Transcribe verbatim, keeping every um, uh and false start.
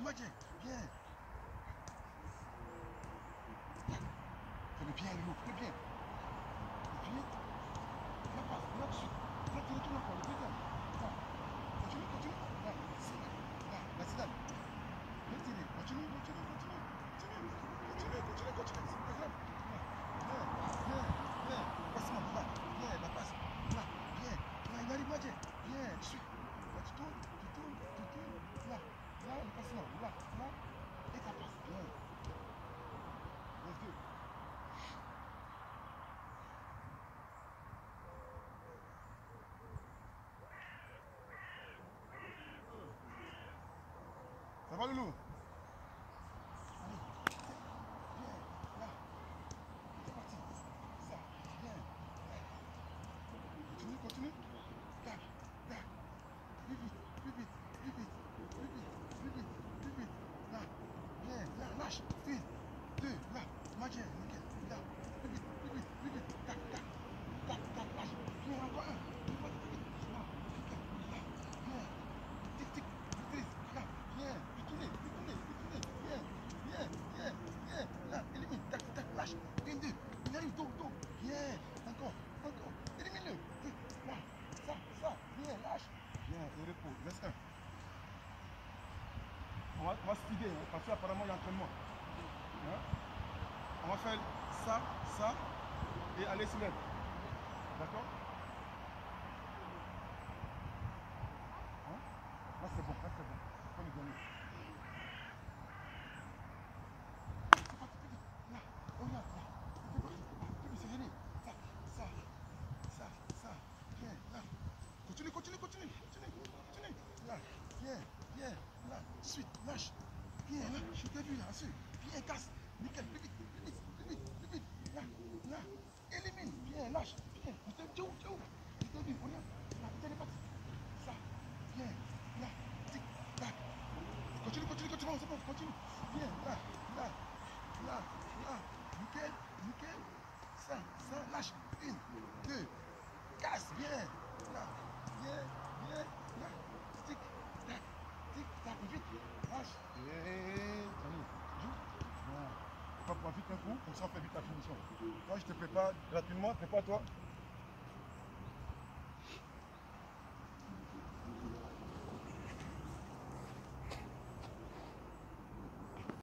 Madje, viens. Fais-le bien, Lou, fais-le bien. Et puis, la passe, là dessus. Là, tu retournes encore, le deuxième. Là, continue, continue. Là, c'est là. Là, là, c'est là. Continue, continue, continue, continue. Continue, continue, continue, continue. C'est pas grave. Là, viens, viens, viens. Passe-moi, là, viens, la passe. Là, viens. Là, il arrive, Madje. Viens, je suis. Là, tu tournes, tu tournes, tu tournes. Là, là, il passe là, là, là. Et ta passe. Viens. Let's go. Ça va, Loulou? Allez, viens, là. C'est parti. Ça, viens. Continue, continue. Tac, tac. Plus vite, plus vite, plus vite, plus vite, plus vite, plus vite. Là, viens, là, lâche. Une, deux, là. Madje, nickel. Là, plus vite, plus vite, plus vite. Tac, tac, tac, tac, lâche. Viens, encore un. Plus vite, plus vite. Là, nickel. Là, viens. Tic, tic, maîtrise. Là, viens. Puis tournez, puis tournez, puis tournez. Viens, viens, viens, viens. Là, élimine. Tac, tac, lâche. Une, deux. Il arrive, dos, dos. Viens. Encore, encore. Élimine-le. Là, ça, ça. Viens, lâche. Viens, et repos. Laisse un. On va, on va speeder, hein, parce qu'apparemment il y a entraînement. Hein? On va faire ça, ça, et aller se mettre. D'accord? Hein? Là c'est bon, là c'est bon. Faut lui donner. C'est parti, plus vite. Là, regarde, là. C'est parti. Plus vite, c'est gêné. Ça, ça, ça, ça. Viens, là. Continue, continue, continue, continue, continue. Là, viens, viens, là. Suite, lâche. Viens, là. Je t'ai vu, là, ensuite. Viens, casse. Nickel, plus vite, plus vite, plus vite, plus vite. Là, là. Élimine. Viens, lâche. Viens. Je t'ai vu, tu es où, tu es où? Je t'ai vu, regarde. Là, elle est partie. Ça, viens, là. Tic, tac. Continue, continue, continue, c'est bon, continue. Viens, là, là, là, là. Nickel, nickel. Ça, ça, lâche. Une, deux. Casse, viens. Là, viens, viens, là. Tic, tac, tic, tac, vite. Lâche. Et allez, joue. Voilà. On va vite un coup, comme ça on fait vite la finition. Moi je te prépare rapidement, prépare-toi.